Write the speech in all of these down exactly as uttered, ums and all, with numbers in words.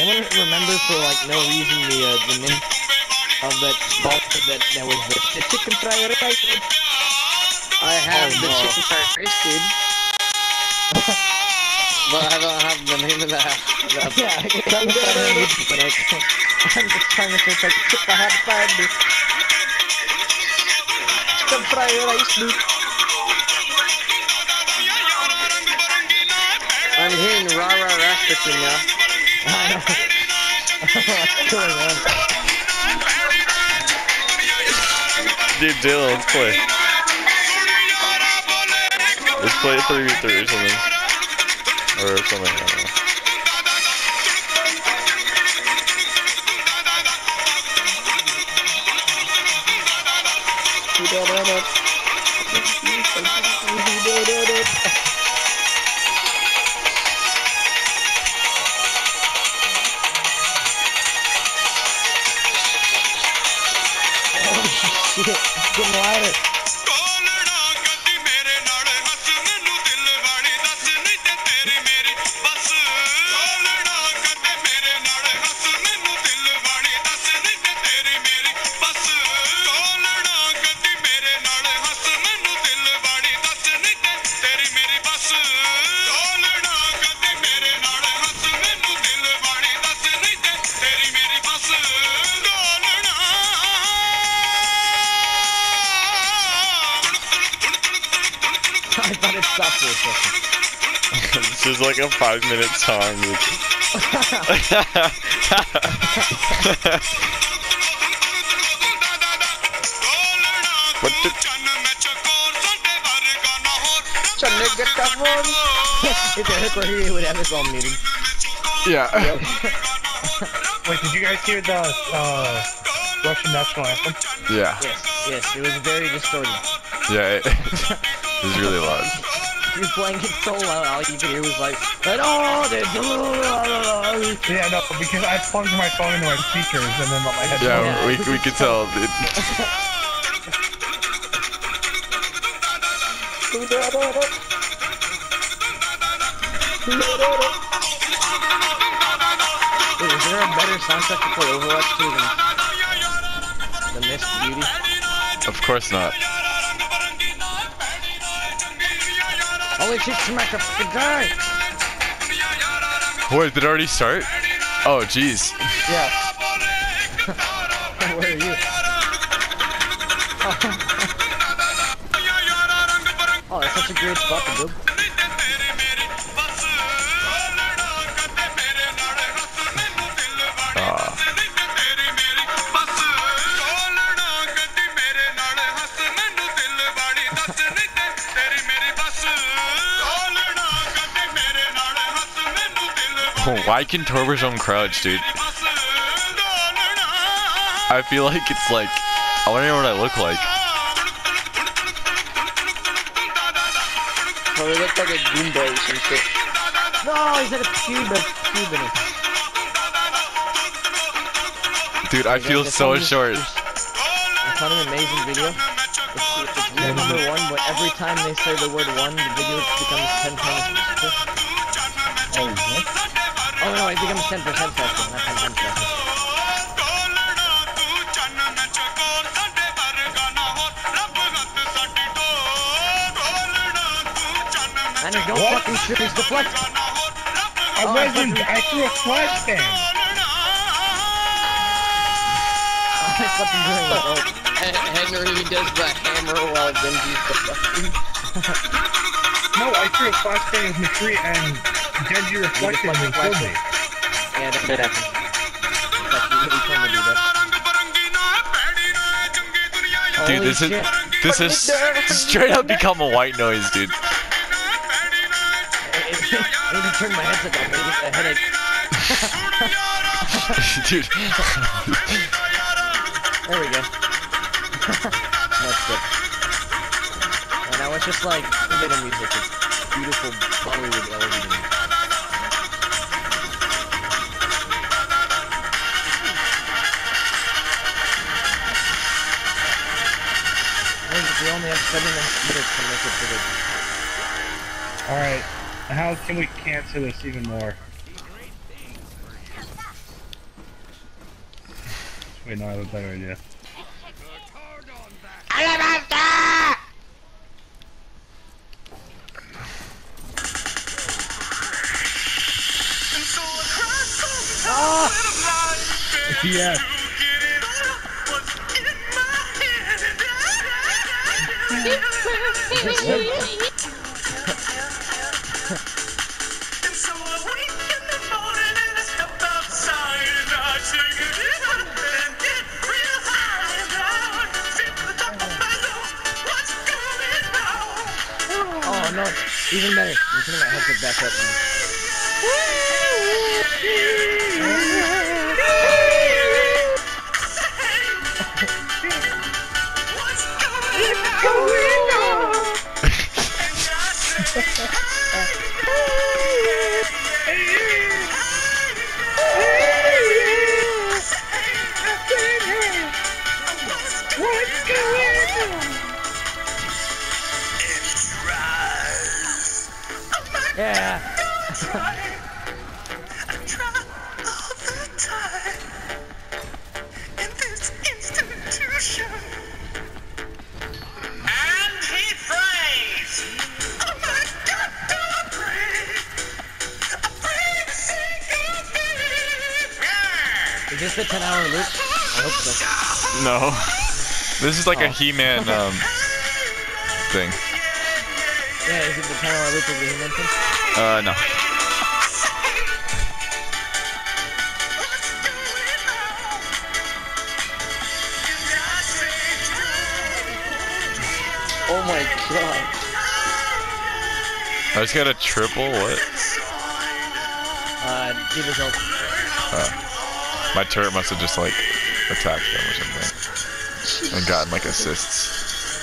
Anyone remember for like no reason the uh, the name of that ball that that was the, the chicken fried rice? I have Oh, the no. chicken fried rice, dude. But I don't have the name of the. the Yeah, I can tell if I don't need it, but I can't. I'm just trying to search like chicken hot fried dude. Chicken fried rice dude. I'm hearing rah rah Rasputin now. I know. What's going on? Dude, Jayla, let's play. Let's play three v three or something. Or something, I don't know. Shit, getting lighter. I thought it stopped for a second. This is like a five minute song. What the? If Eric were here, he would have his own meeting. Yeah. Wait, did you guys hear the uh, Russian national anthem? Yeah. Yes, yes, it was very distorted. Yeah, it, it was really loud. He was playing it so loud, all you could hear was like, oh, Yeah, no, because I plugged my phone into my speakers and then let my headphones. Yeah, Yeah. we we could tell. It, Wait, is there a better soundtrack to play Overwatch to than the Mist Beauty? of course not. Holy shit, smack a fucking die! Wait, did it already start? Oh, jeez. Yeah. Where are you? Oh, that's such a great spot to build. Ah. Why can Torbjorn crouch, dude? I feel like it's like, I wonder what I look like. Probably look like a Goomba or some shit. No, he's at a cube of cube in it. Dude, I feel so short. I found an amazing video. It's, it's rule number one, but every time they say the word one, the video becomes ten times faster. Oh, what? Oh no, it becomes ten percent faster, not ten times faster. And there's no fucking shit, he's deflect! I Oh, I wasn't. fucking- I threw a flashbang. I fucking doing it, oh. Henry does the hammer while Genji's deflecting. No, I threw a flashbang with McCree and Genji reflected and killed me. Yeah, that did happen. That's really fun to do that. Dude, Holy this is shit. this is straight up become a white noise, dude. I need to turn my headset off, I get a headache. Dude. There we go. That's good. And now it's just like a bit of music. It's beautiful Bollywood L E D. I think we only have seven minutes to make it to the... Alright, how can we cancel this even more? Wait, no, I have a better idea. Yeah. Oh no, even better. I'm putting my headset back up now. Yeah. Is this the ten hour loop? I hope so. No. This is like Oh. a He-Man um thing. Yeah, is it the ten hour loop of the He-Man thing? Uh no. Oh my god. I just got a triple, what? Uh, Diva's ult. Uh, my turret must have just like attacked them or something. And gotten like assists.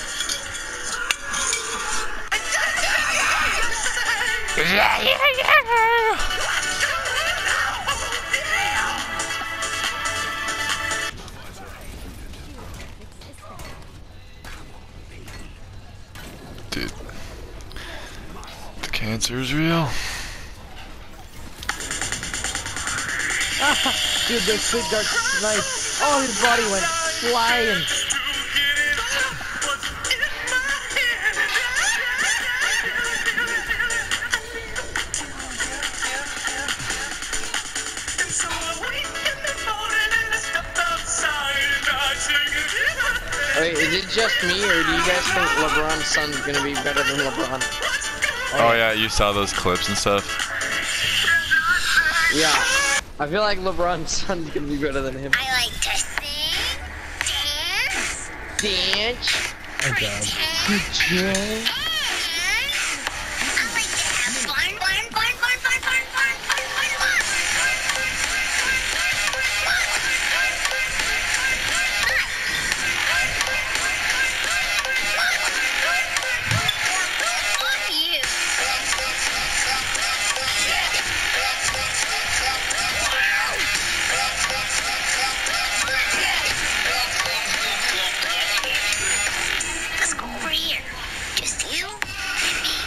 Dude. The cancer is real. Dude, this big dark snipe. Oh, his body went flying. Wait, is it just me, or do you guys think LeBron's son's gonna be better than LeBron? Oh yeah, you saw those clips and stuff. Yeah. I feel like LeBron's son's gonna be better than him. I like to sing, dance, Dance. Oh god. pretend, and I like to have fun, fun, fun, fun, fun, fun, fun, fun, fun, fun. Fuck you. Let's go over here. Just you and me.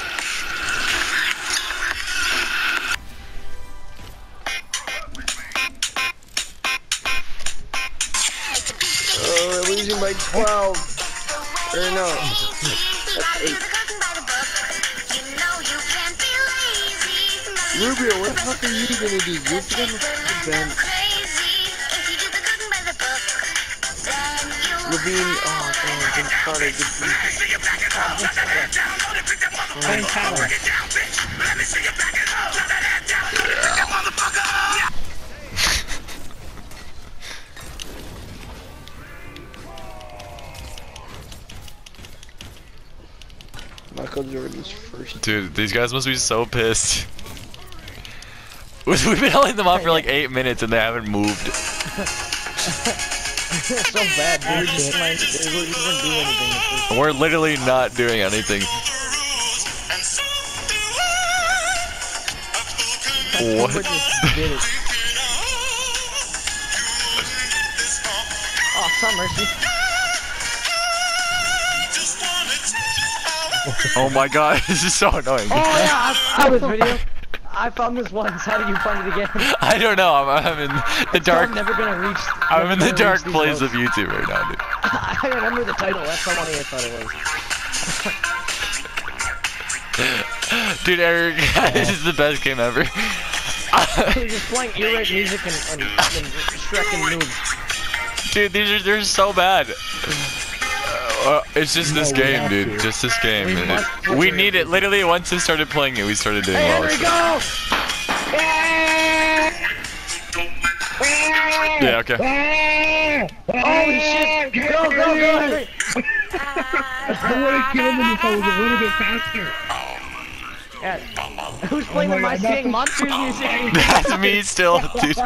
Oh, we're losing by twelve. Or no. That's eight. Rubio, what the fuck are you gonna do? You're gonna fucking bench. Levine, oh damn, Vince Carter, good Same power. Michael Jordan's first. Dude, these guys must be so pissed. We've been holding them off for like eight minutes and they haven't moved. So bad, they were just like, they weren't even doing anything. We're literally not doing anything. What? Cooper just did it. Oh, some mercy. Oh my god, this is so annoying. Oh yeah, I saw this video. I found this once. How did you find it again? I don't know. I'm, I'm in the So dark. I'm never gonna reach. I'm in the never dark gonna reach place these of YouTube right now, dude. modes. I remember the title. That's how funny I thought it was. Dude, Eric, this is the best game ever. You're just playing earache music and, and, and Shrek and noobs. Dude, these are they're so bad. Uh, it's just this No, we game, have dude. to. Just this game. We It- must we play need it. it. Literally, once they started playing it, we started doing Hey, well. Henry, So- go! Yeah, okay. Holy shit! Go, go, go, Henry! I would have killed him if I was a little bit faster. Yeah. Who's playing Oh the my My God, Singing that's- Monsters music? That's me still, dude.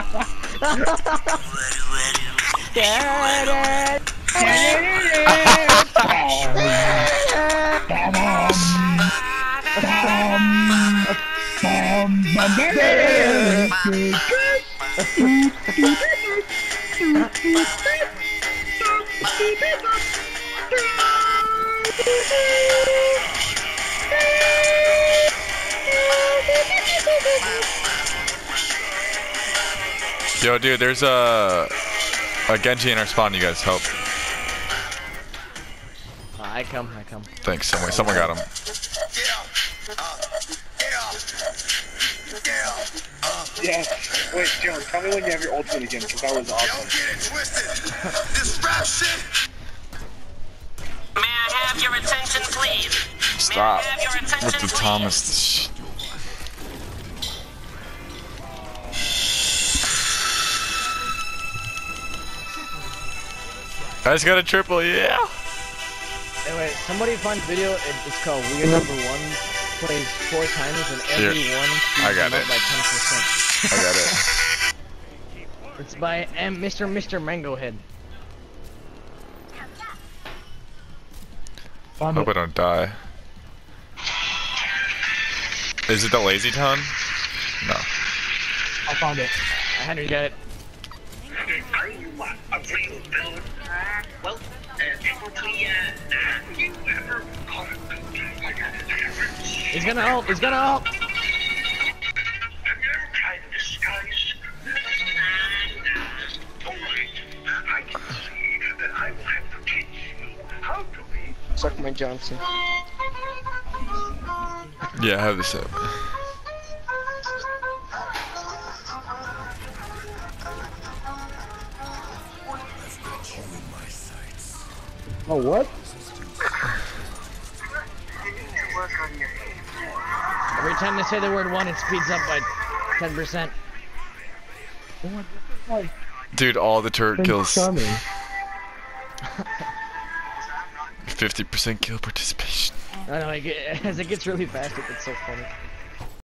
Yo, dude, there's a a Genji in our spawn. You guys help. Uh, I come, I come. Thanks. Someone, someone got him. Yeah. Wait, John, tell me when you have your ultimate again, because that was awesome. May I have your attention, please? Stop May I have your attention, with the please? Thomas. Sh- I just got a triple, yeah. Anyway, somebody find a video. It, it's called Weird Number One. Plays four times and every Here. one I got speeds it. up by ten percent. I got it. It's by M Mister Mister Mango Head. Found Hope it. I don't die. Is it the lazy town? No. I found it. Henry got it. Are you a real villain? Well, uh, technically, uh, you ever caught a He's gonna ult. He's gonna ult. Have you ever tried to disguise? Alright, I can see that I will have to teach you how to be. Suck my Johnson. Yeah, I have this up. Oh, what? Every time they say the word one, it speeds up by ten percent. Dude, all the turret kills. Coming. fifty percent kill participation. I know, it get- as it gets really fast, it gets so funny.